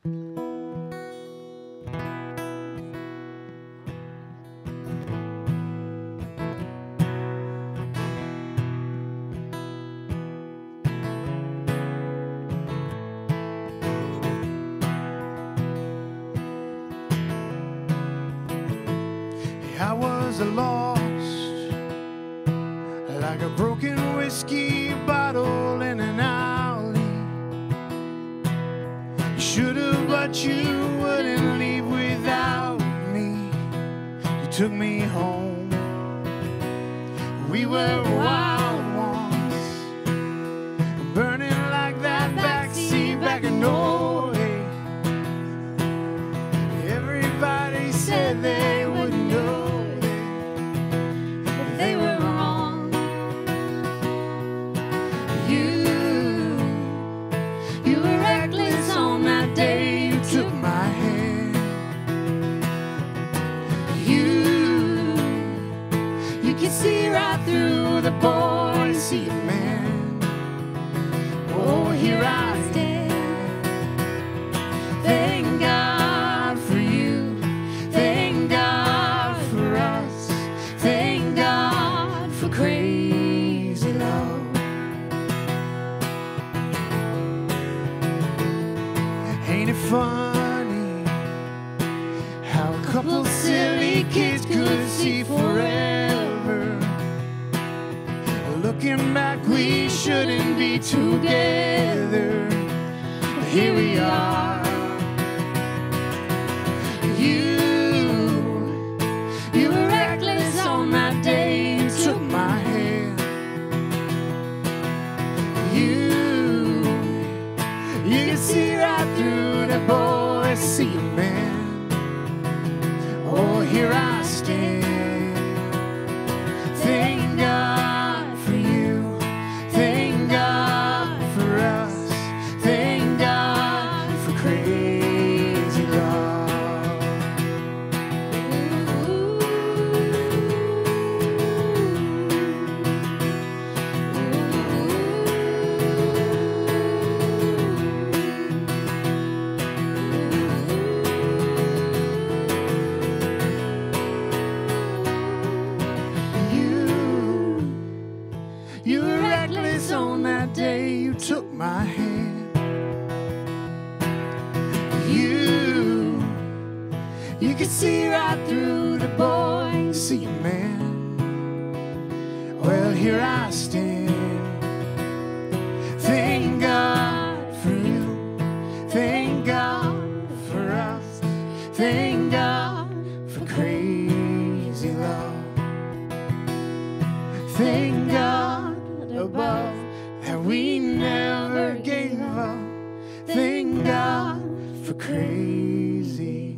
I was lost, like a broken whiskey bottle in an alley. You should've, but you wouldn't leave without me. You took me home. We were wild ones, burning like that backseat back in Norway. Everybody said they would know. They were wrong. You were reckless on that day you took my hand. You could see right through the boy, see a man. Oh, here I stand. Thank God for you. Thank God for us. Thank God for crazy love. Ain't it funny how a couple silly kids could see forever? Looking back, we shouldn't be together, but here we are. You were reckless on that day you took my hand. You can see right through the boy, see a man. Oh, here I stand. Thank God for you. Thank God for us. Thank God for crazy love. You were reckless on that day you took my hand. You could see right through the boy, see a man. Well, here I stand. Thank God for you. Thank God for us. Thank God for crazy love. Thank God above that we never gave up. Thank God for crazy